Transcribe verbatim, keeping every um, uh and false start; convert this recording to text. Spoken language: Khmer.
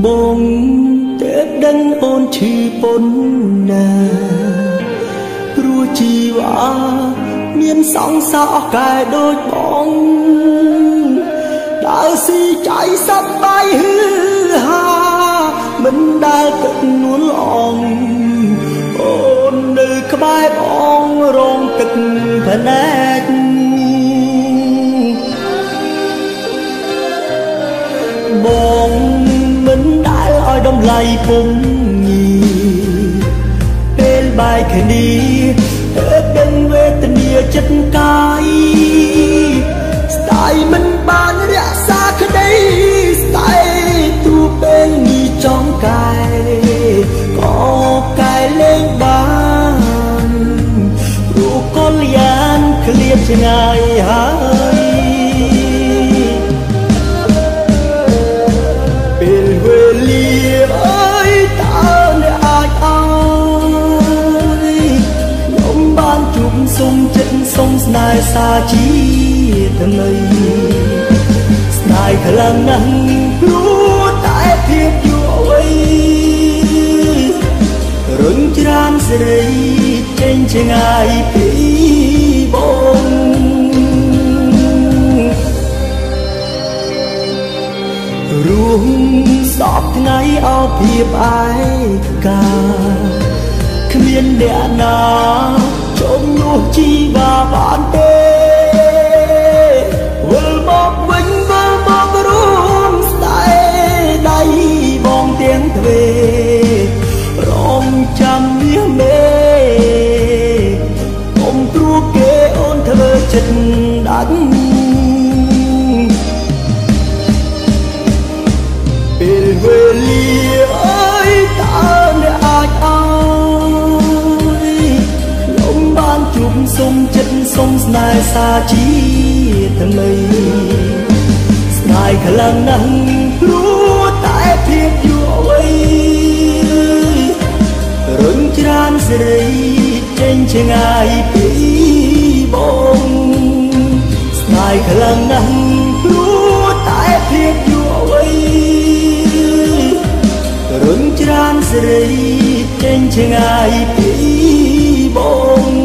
បងតែដឹងអូនឈឺប៉ុណ្ណាព្រោះជីវ៉ាមានសង្សារអស់កែដូចបងដើរស៊ីចៃសប្បាយហឺហាមិនដែលទឹកនួលអងអូននៅក្បែរបងរងទឹកភ្នែកបងមិនដែលឲ្យដំឡៃពុំញីពេលបែកគ្នាតែដឹងវេទនាចិត្តកាយស្ដាយមិនបានរក្សាក្តីស្ដាយទូពេលនេះចង់កែក៏កែលែងបានព្រោះកលយានឃ្លាតឆ្ងាយហើយពេលវេលាអើយតើអ្នកអាចអើយខ្ញុំបានជួបសុំចិត្តសុំស្នេហ៍សាជាថ្មីស្ដាយខ្លាំងណាស់ព្រោះតែភាពយូរអវ័យរុញច្រានសេរីចេញឆ្ងាយពីបងរួមសពថ្ងៃអោភាពឯកាគ្មានអ្នកណាចំនួនជីវ៉ាបានទេវិលមកវិញវិលមករំស្ដាយដៃបងទាំងទ្វេរំចាំមាសមេអ៊ំព្រោះគេអូនធ្វើចិត្តដាច់ពេលវេលាអើយតើអ្នកអាចអើយខ្ញុំបានជួបសុំចិត្តសុំស្នេហ៍សាជាថ្មីស្ដាយខ្លាំងណាស់ព្រោះតែភាពយូរអវ័យរុញច្រានសេរីចេញឆ្ងាយពីបងស្ដាយខ្លាំងណាស់ព្រោះតែភាពយូរអវ័យរុញច្រានសេរីចេញឆ្ងាយពីបង